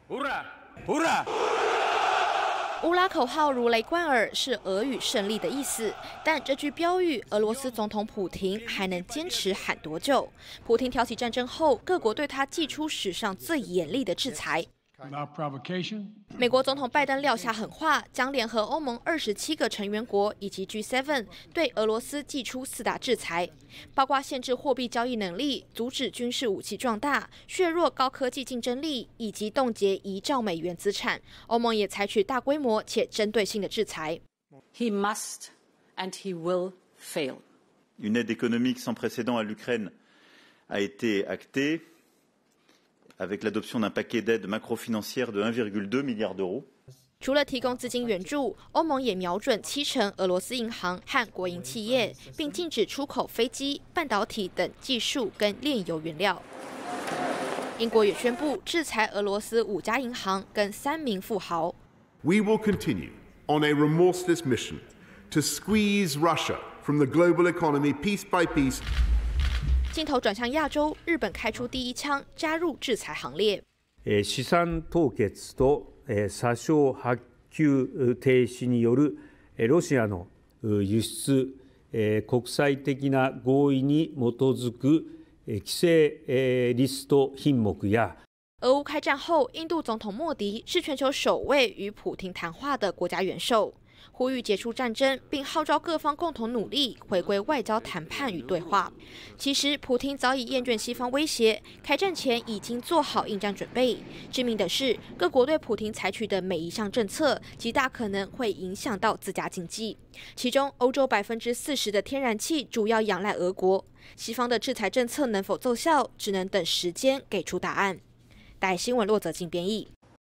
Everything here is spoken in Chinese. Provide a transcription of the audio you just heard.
乌拉口号如雷贯耳，是俄语胜利的意思。但这句标语，俄罗斯总统普廷还能坚持喊多久？普廷挑起战争后，各国对他祭出史上最严厉的制裁。美国总统拜登撂下狠话，将联合欧盟27个成员国以及 G7 对俄罗斯祭出4大制裁，包括限制货币交易能力、阻止军事武器壮大、削弱高科技竞争力以及冻结1兆美元资产。欧盟也采取大规模且针对性的制裁。 He must and he will fail. Une aide économique sans précédent à l'Ukraine a été actée. Avec l'adoption d'un paquet d'aides macrofinancières de 1,2 milliard d'euros. 除了提供资金援助，欧盟也瞄准70%俄罗斯银行和国营企业，并禁止出口飞机、半导体等技术跟炼油原料。英国也宣布制裁俄罗斯5家银行跟3名富豪。 We will continue on a remorseless mission to squeeze Russia from the global economy piece by piece. 镜頭轉向亞洲，日本開出第一槍，加入制裁行列。 資産凍結と査証発給停止によるロシアの輸出国際的な合意に基づく規制リスト品目や。 俄烏開戰後，印度總統莫迪是全球首位與普廷談話的國家元首。呼籲結束戰爭，並號召各方共同努力回歸外交談判與對話。其實，普廷早已厭倦西方威脅，開戰前已經做好應戰準備。致命的是，各國對普廷採取的每一項政策，極大可能會影響到自家經濟。其中，歐洲40%的天然氣主要仰賴俄國。西方的制裁政策能否奏效，只能等時間給出答案。大新聞駱澤靜編譯。